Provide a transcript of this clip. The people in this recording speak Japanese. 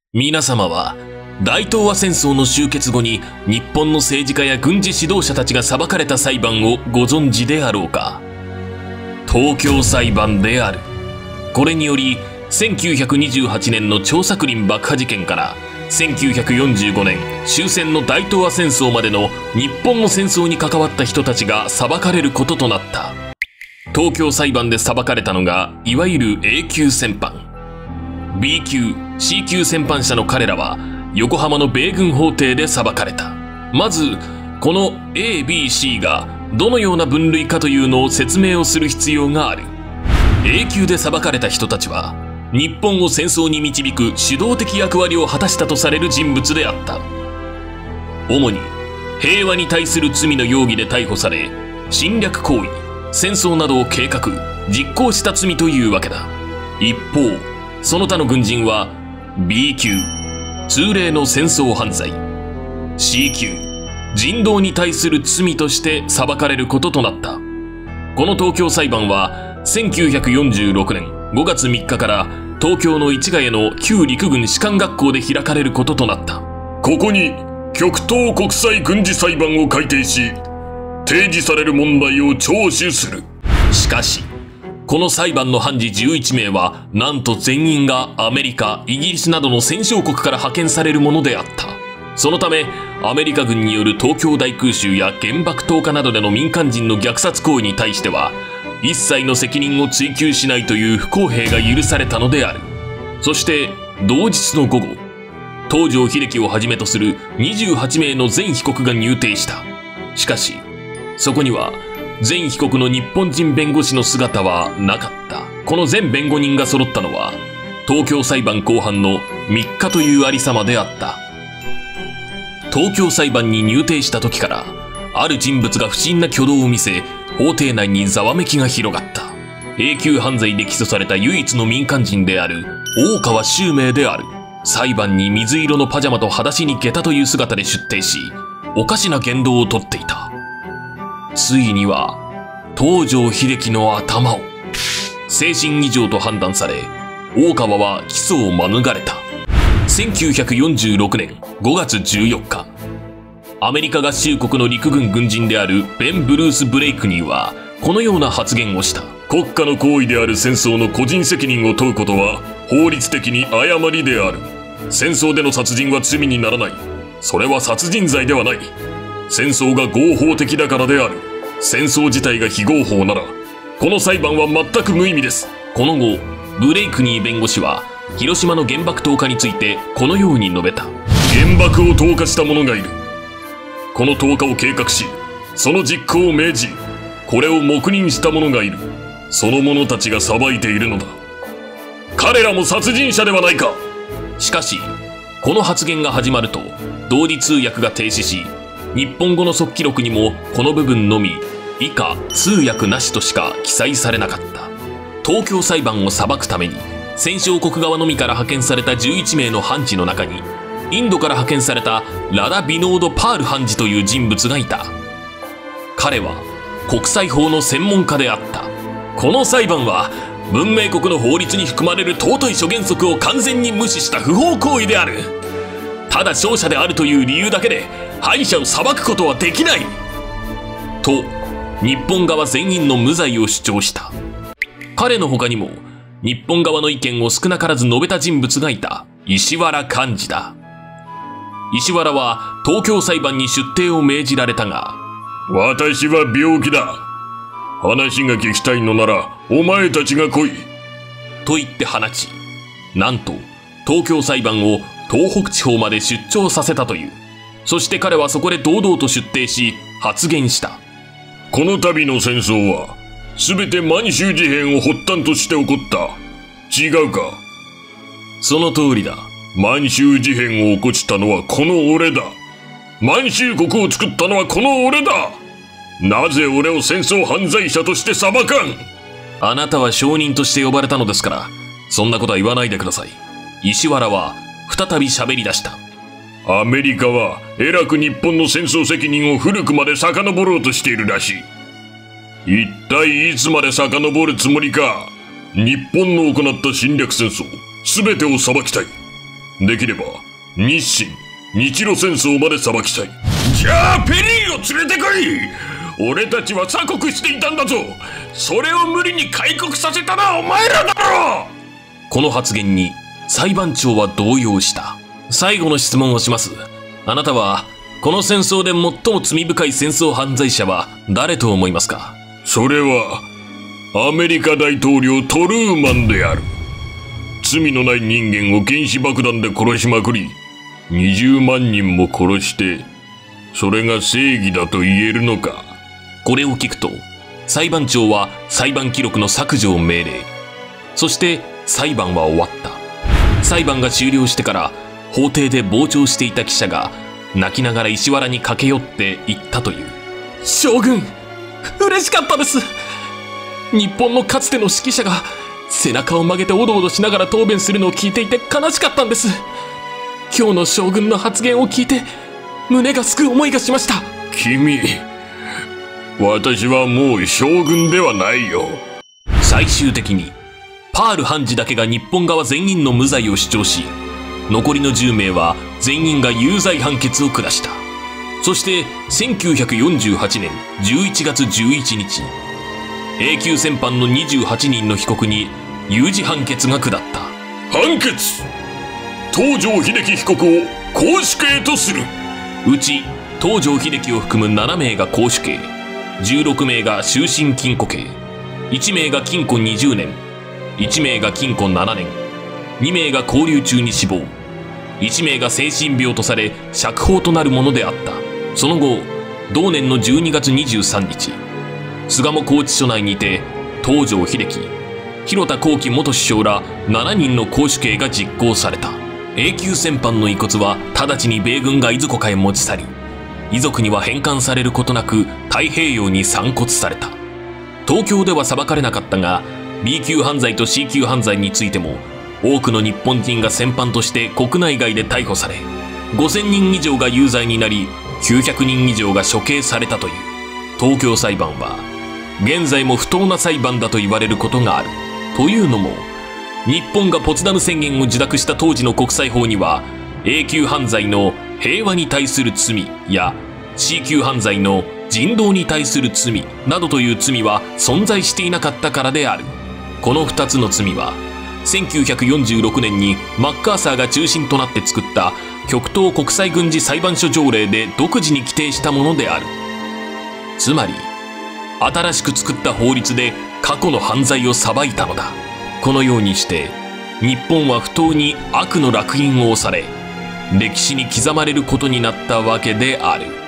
皆様は、大東亜戦争の終結後に日本の政治家や軍事指導者たちが裁かれた裁判をご存知であろうか。東京裁判である。これにより、1928年の張作霖爆破事件から1945年終戦の大東亜戦争までの日本の戦争に関わった人たちが裁かれることとなった。東京裁判で裁かれたのが、いわゆる A 級戦犯。B 級、C 級戦犯者の彼らは、横浜の米軍法廷で裁かれた。まず、この A、B、C がどのような分類かというのを説明をする必要がある。A 級で裁かれた人たちは、日本を戦争に導く主導的役割を果たしたとされる人物であった。主に、平和に対する罪の容疑で逮捕され、侵略行為、戦争などを計画、実行した罪というわけだ。一方、その他の軍人は B 級、通例の戦争犯罪、C 級、人道に対する罪として裁かれることとなった。この東京裁判は1946年5月3日から東京の市ヶ谷の旧陸軍士官学校で開かれることとなった。 ここに極東国際軍事裁判を改定し、提示される問題を聴取する。 しかし、この裁判の判事11名は、なんと全員がアメリカ、イギリスなどの戦勝国から派遣されるものであった。そのため、アメリカ軍による東京大空襲や原爆投下などでの民間人の虐殺行為に対しては、一切の責任を追及しないという不公平が許されたのである。そして、同日の午後、東条英機をはじめとする28名の全被告が入廷した。しかし、そこには、全被告の日本人弁護士の姿はなかった。この全弁護人が揃ったのは、東京裁判公判の3日というありさまであった。東京裁判に入廷した時から、ある人物が不審な挙動を見せ、法廷内にざわめきが広がった。A 級犯罪で起訴された唯一の民間人である大川周明である。裁判に水色のパジャマと裸足に下駄という姿で出廷し、おかしな言動をとっていた。ついには、東条英機の頭を、精神異常と判断され、大川は起訴を免れた。1946年5月14日、アメリカ合衆国の陸軍軍人であるベン・ブルース・ブレイクニーは、このような発言をした。 国家の行為である戦争の個人責任を問うことは、法律的に誤りである。戦争での殺人は罪にならない。それは殺人罪ではない。戦争が合法的だからである。戦争自体が非合法なら、この裁判は全く無意味です。 この後、ブレイクニー弁護士は、広島の原爆投下についてこのように述べた。 原爆を投下した者がいる。この投下を計画し、その実行を命じ、これを黙認した者がいる。その者たちが裁いているのだ。彼らも殺人者ではないか。 しかし、この発言が始まると、同時通訳が停止し、日本語の速記録にもこの部分のみ、以下通訳なしとしか記載されなかった。東京裁判を裁くために、戦勝国側のみから派遣された11名の判事の中に、インドから派遣されたラダ・ビノード・パール判事という人物がいた。彼は国際法の専門家であった。この裁判は、文明国の法律に含まれる尊い諸原則を完全に無視した不法行為である。ただ勝者であるという理由だけで、敗者を裁くことはできないと、日本側全員の無罪を主張した。彼の他にも、日本側の意見を少なからず述べた人物がいた。石原幹二だ。石原は東京裁判に出廷を命じられたが、 私は病気だ。話が聞きたいのなら、お前たちが来い。 と言って放ち、なんと、東京裁判を東北地方まで出張させたという。そして彼はそこで堂々と出廷し、発言した。 この度の戦争は、すべて満州事変を発端として起こった。違うか。 その通りだ。 満州事変を起こしたのはこの俺だ。満州国を作ったのはこの俺だ。なぜ俺を戦争犯罪者として裁かん。 あなたは証人として呼ばれたのですから、そんなことは言わないでください。石原は再び喋り出した。 アメリカはえらく日本の戦争責任を古くまで遡ろうとしているらしい。一体いつまで遡るつもりか。日本の行った侵略戦争、すべてを裁きたい。 できれば日清日露戦争まで裁きたい。じゃあペリーを連れてこい。俺たちは鎖国していたんだぞ。それを無理に開国させたのはお前らだろ。 この発言に裁判長は動揺した。最後の質問をします。あなたはこの戦争で最も罪深い戦争犯罪者は誰と思いますか？ それはアメリカ大統領トルーマンである。罪のない人間を原子爆弾で殺しまくり、20万人も殺して、それが正義だと言えるのか。 これを聞くと、裁判長は裁判記録の削除を命令。そして裁判は終わった。裁判が終了してから法廷で傍聴していた記者が泣きながら石原に駆け寄って言ったという。将軍、嬉しかったです。日本のかつての指揮者が背中を曲げておどおどしながら答弁するのを聞いていて悲しかったんです。今日の将軍の発言を聞いて胸がすく思いがしました。 君、私はもう将軍ではないよ。 最終的にパール判事だけが日本側全員の無罪を主張し、残りの10名は全員が有罪判決を下した。そして1948年11月11日、永久戦犯の28人の被告に有罪判決が下った。 判決、東条英機被告を絞首刑とする。 うち東条英機を含む7名が絞首刑、16名が終身禁錮刑、1名が禁錮20年、1名が禁錮7年、2名が勾留中に死亡、1名が精神病とされ釈放となるものであった。その後、同年の12月23日、巣鴨拘置所内にて東条英機、広田光輝元首相ら7人の絞首刑が実行された。永久戦犯の遺骨は直ちに米軍がいずこかへ持ち去り、遺族には返還されることなく太平洋に散骨された。東京では裁かれなかったが、 B 級犯罪と C 級犯罪についても多くの日本人が戦犯として国内外で逮捕され、5000人以上が有罪になり、900人以上が処刑されたという。東京裁判は現在も不当な裁判だと言われることがある。というのも、日本がポツダム宣言を受諾した当時の国際法には、A 級犯罪の平和に対する罪や C 級犯罪の人道に対する罪などという罪は存在していなかったからである。この2つの罪は1946年にマッカーサーが中心となって作った極東国際軍事裁判所条例で独自に規定したものである。つまり新しく作った法律で過去の犯罪を裁いたのだ。このようにして日本は不当に悪の烙印を押され、歴史に刻まれることになったわけである。